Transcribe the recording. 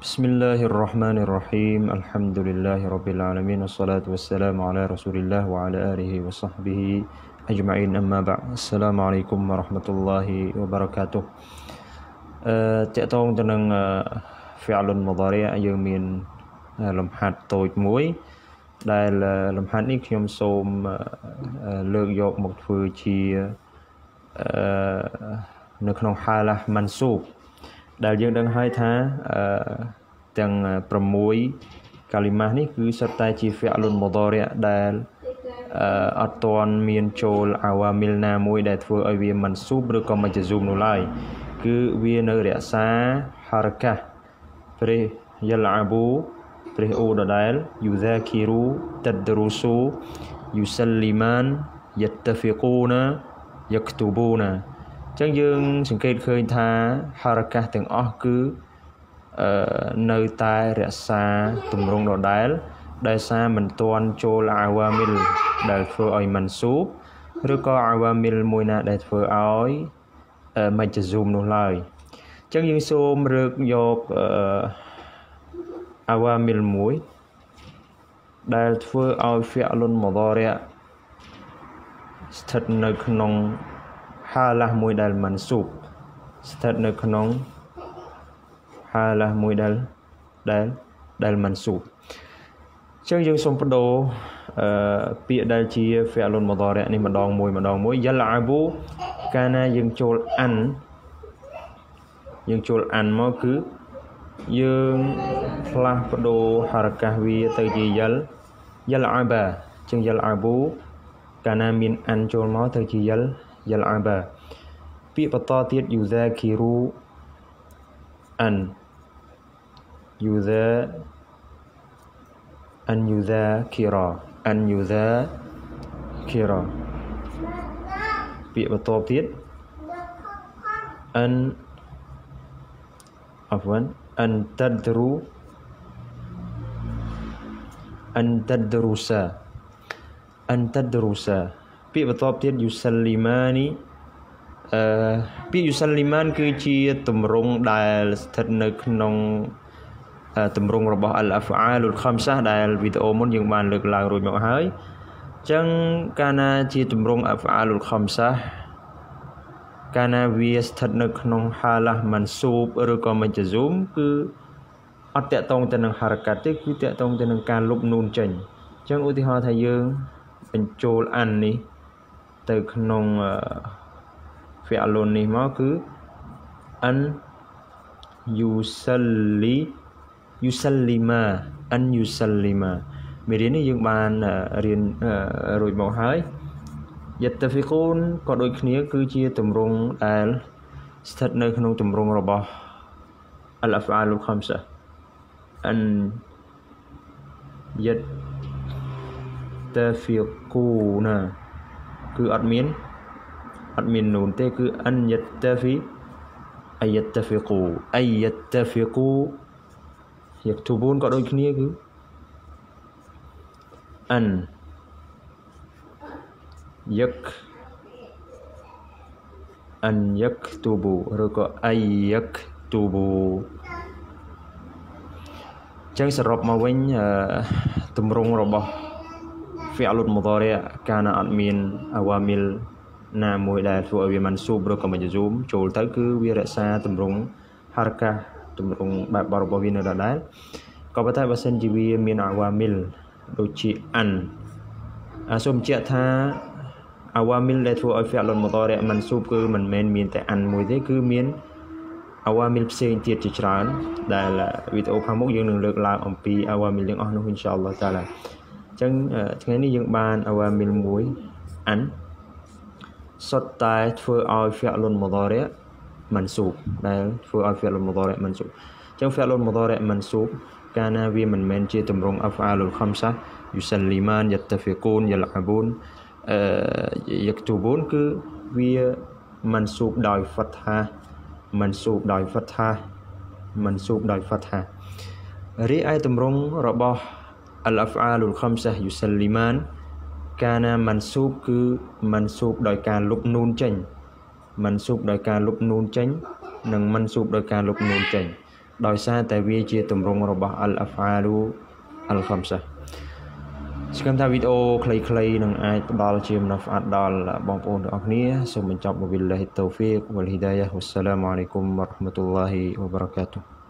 بسم الله الرحمن الرحيم الحمد لله رب العالمين والصلاة والسلام على رسول الله وعلى آله وصحبه أجمعين أما بعد السلام عليكم ورحمة الله وبركاته تأتون تنن فعل مضارع يومين لمحات طويت موي ដែលលំហាត់នេះខ្ញុំសូមលើកយកមកធ្វើជានៅក្នុងហាឡាហ្មានស៊ូបដែលយើងដឹងហើយថាទាំង6កាលីម៉ាស់នេះគឺសុទ្ធតែជាហ្វិអលុនមុដារិអដែលអត់ទាន់មានចូលអាវ៉ាមីលណាមួយដែលធ្វើឲ្យវាមិនស៊ូបឬក៏មិនជស៊ូមនោះឡើយគឺវានៅរក្សាហារកាសព្រះយលអាប៊ូព្រះអូដដែលយូហ្សាគីរូតដរូស៊ូយូសាលីម៉ានយតហ្វីកូណាយក្ទូបូណាចឹងយើងសង្កេតឃើញថាហារកាសទាំងអស់គឺនៅតែរក្សាទម្រង់ដដែលដែលសារមិនទាន់ចូលអាវ៉ាមីលដែលធ្វើឲ្យមិនស៊ូបឬក៏អាវ៉ាមីលមួយណាដែលធ្វើឲ្យមិនជស៊ូមនោះឡើយចឹងយើងសូមរើកយកអាវ៉ាមីលមួយដែលធ្វើឲ្យហ្វិអលុនមុដារិអស្ថិតនៅក្នុងហាឡាស់មួយដែលមិនស៊ូបស្ថិតនៅក្នុងហាឡាស់មួយដែលមិនស៊ូបចឹងយើងសូមបដូរពាក្យដែលជាហ្វិអលុនមុដារិអនេះម្ដងមួយយលអាប៊ូកាលណាយើងចូលអានមកគឺយើងផ្លាស់ប្ដូរហារកាសវាទៅជាយលអាបាចឹងយលអាប៊ូកាលណាមានអានចូលមកទៅជាយលអាបាពាក្យបន្តទៀតយូហ្សាគីរូអានយូហ្សាគីរ៉ាពាក្យបន្តទៀតأن تدرس ពាក្យបន្តទៀតយូសាលីម៉ានីពាក្យយូសាលីម៉ានគឺជាទម្រង់ដែលស្ថិតនៅក្នុងទម្រង់របស់អលអាហ្វអាលុលខំសាដែលវីដេអូមុនយើងបានលើកឡើងរួចមកហើយអញ្ចឹងកាលណាជាទម្រង់អាហ្វអាលុលខំសាកាលណាវាស្ថិតនៅក្នុងហាឡាស់មិនស៊ូបឬក៏មិនជស៊ូមគឺអត់តាក់ទងទៅនឹងហារកាត់ទេគឺតាក់ទងទៅនឹងការលុបនូនចេញអញ្ចឹងឧទាហរណ៍ថាយើងបញ្ចូលអាននេះទៅក្នុងហ្វិអលុននេះមកគឺអានយូសាលីម៉ាមេរៀននេះយើងបានរៀនរួចមកហើយយតហ្វីកូនក៏ដូចគ្នាគឺជាទម្រង់ដែលស្ថិតនៅក្នុងទម្រង់របស់អលអាហ្វអាលុលខំសាអានយតហ្វីកូណាគឺអត់មាននូនទេគឺអានយតហ្វីអាយតហ្វីកូយកទូបូនក៏ដូចគ្នាគឺអានយកទូបូឬក៏អាយកទូបូចឹងសរុបមកវិញទម្រង់របស់ហ្វិអលុនមុដារិអកាលណាអត់មានអាវ៉ាមីលណាមួយដែលធ្វើឲ្យវាមិនស៊ូបឬក៏មិនជស៊ូមចូលទៅគឺវារក្សាទម្រង់ហារកាសទម្រង់បែបរបស់វានៅដដែលក៏ប៉ុន្តែបើសិនជាវាមានអាវ៉ាមីលដូចជាអានសូមបញ្ជាក់ថាអាវ៉ាមីលដែលធ្វើឲ្យហ្វិអលុនមុដារិអមិនស៊ូបគឺមិនមែនមានតែអានមួយទេគឺមានអាវ៉ាមីលផ្សេងទៀតជាច្រើនដែលវីដេអូខាងមុខយើងនឹងលើកឡើងអំពីអាវ៉ាមីលទាំងអស់នោះអ៊ីនសាអល់ឡោះតាឡាអញ្ចឹងថ្ងៃនេះយើងបានអាវ៉ាមីលមួយអានសុទ្ធតែធ្វើឲ្យហ្វិអលុនមុដារិអមិនស៊ូបដែលធ្វើឲ្យហ្វិអលុនមុដារិអមិនស៊ូបអញ្ចឹងហ្វិអលុនមុដារិអមិនស៊ូបកាលណាវាមិនមែនជាទម្រង់អាហ្វអាលុលខំសាយូសាលីម៉ានយតហ្វីកូនយលអាប៊ូនយកទូបូនគឺវាមិនស៊ូបដោយហ្វាត់ហារីឯទម្រង់របស់អលអាហ្វអាលុលខំសាយូសាលីម៉ានកាលណាមិនស៊ូបគឺមិនស៊ូបដោយការលុបនូនចេញមិនស៊ូបដោយការលុបនូនចេញនិងមិនស៊ូបដោយការលុបនូនចេញដោយសារតែវាជាទម្រង់របស់ al-af'alu al-khamsa ស្គមថាវីដេអូខ្លីៗនឹងអាចផ្ដល់ជាមនហ្វអាតដល់បងប្អូនទាំងអស់គ្នាសូមបញ្ចប់ Wabillahi taufiq wal hidayah wassalamu alaikum warahmatullahi wabarakatuh